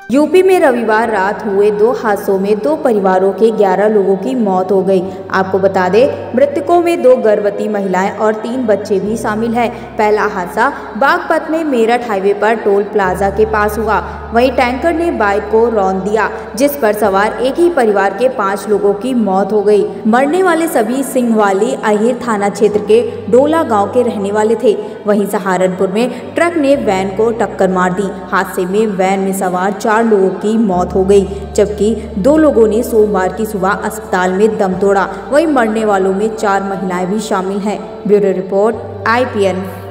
UP में रविवार रात हुए दो हादसों में दो परिवारों के 11 लोगों की मौत हो गई। आपको बता दें, मृतकों में 2 गर्भवती महिलाएं और 3 बच्चे भी शामिल हैं। पहला हादसा बागपत में मेरठ हाईवे पर टोल प्लाजा के पास हुआ। वहीं टैंकर ने बाइक को रौंद दिया, जिस पर सवार एक ही परिवार के 5 लोगों की मौत हो गई। मरने वाले सभी सिंहवाली अहिर थाना क्षेत्र के डोला गाँव के रहने वाले थे। वहीं सहारनपुर में ट्रक ने वैन को टक्कर मार दी। हादसे में वैन में सवार 4 लोगों की मौत हो गई, जबकि 2 लोगों ने सोमवार की सुबह अस्पताल में दम तोड़ा। वहीं मरने वालों में 4 महिलाएं भी शामिल हैं। Bureau report IPN।